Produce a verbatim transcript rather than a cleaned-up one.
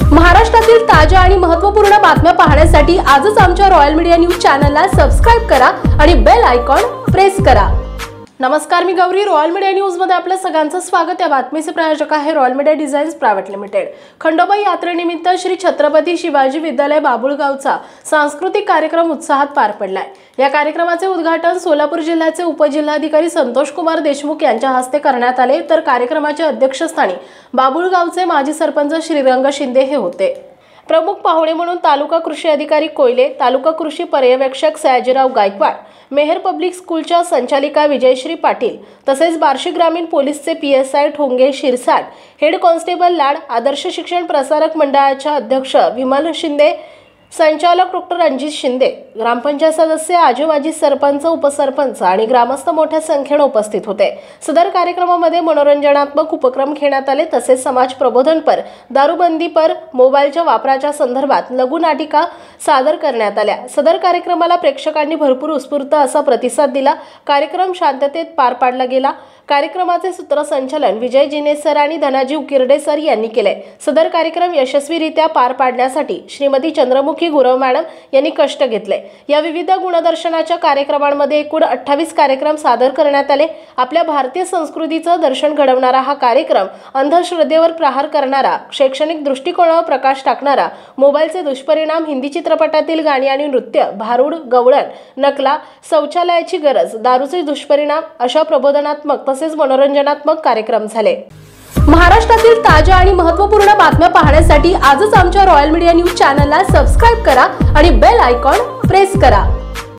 महाराष्ट्रातील ताज्या आणि महत्त्वपूर्ण बातम्या पाहण्यासाठी आजच आमच्या रॉयल मीडिया न्यूज चॅनलला सबस्क्राइब करा आणि बेल आयकॉन प्रेस करा। नमस्कार, मी गौरी। रॉयल मीडिया न्यूज मध्ये आपल्या सगळ्यांचं स्वागत। या बातमीचे प्रायोजक आहे royal media designs private limited. Khandoba यात्रेनिमित्त श्री छत्रपती शिवाजी विद्यालय बाबुळगावचा सांस्कृतिक कार्यक्रम उत्साहात पार पडलाय। या कार्यक्रमाचे उद्घाटन सोलापूर जिल्ह्याचे उपजिल्हाधिकारी संतोष कुमार देशमुख यांच्या हस्ते करण्यात आले, तर कार्यक्रमाच्या अध्यक्षस्थानी बाबुळगावचे माजी सरपंच श्रीरंग शिंदे हे होते। प्रमुख पाहुणे म्हणून तालुका कृषी अधिकारी कोयले, तालुका कृषी पर्यवेक्षक सयाजीराव गायकवाड, मेहर पब्लिक स्कूलच्या संचालिका विजयश्री पाटील, तसेच बार्शी ग्रामीण पोलीसचे P S I Thonge Shirsat, head constable Lad, आदर्श शिक्षण प्रसारक मंडळाच्या अध्यक्ष विमल शिंदे, संचालक डॉक्टर रणजित शिंदे, ग्रामपंचायत सदस्य, आजूबाजी सरपंच, उपसरपंच आणि ग्रामस्थ मोठ्या संख्येने उपस्थित होते। सदर कार्यक्रमामध्ये मनोरंजनात्मक उपक्रम घेण्यात आले, तसेच समाज प्रबोधनपर, दारूबंदीपर, मोबाईलच्या वापराच्या संदर्भात लघुनाटिका सादर करण्यात आल्या। सदर कार्यक्रमाला प्रेक्षकांनी भरपूर उत्स्फूर्त असा प्रतिसाद दिला। कार्यक्रम शांततेत पार पाडला गेला। कार्यक्रमाचे सूत्रसंचालन विजय जिने सर आणि धनाजी उकिरडे सर यांनी केले। सदर कार्यक्रम यशस्वीरित्या पार पाडण्यासाठी श्रीमती चंद्रमुखी गुरव मॅडम यांनी कष्ट घेतले। या विविध गुणदर्शनाच्या कार्यक्रमांमध्ये एकूण अठ्ठावीस कार्यक्रम सादर करण्यात आले। आपल्या भारतीय संस्कृतीचं दर्शन घडवणारा हा कार्यक्रम अंधश्रद्धेवर प्रहार करणारा, शैक्षणिक दृष्टिकोनावर प्रकाश टाकणारा, मोबाईलचे दुष्परिणाम, हिंदी चित्रपटातील गाणी आणि नृत्य, भारूड, गवळण, नकला, शौचालयाची गरज, दारूचे दुष्परिणाम अशा प्रबोधनात्मक तसेच मनोरंजनात्मक कार्यक्रम झाले। महाराष्ट्रातील ताज्या आणि महत्त्वपूर्ण बातम्या पाहण्यासाठी आजच आमच्या रॉयल मीडिया न्यूज चॅनलला सबस्क्राइब करा आणि बेल आयकॉन प्रेस करा।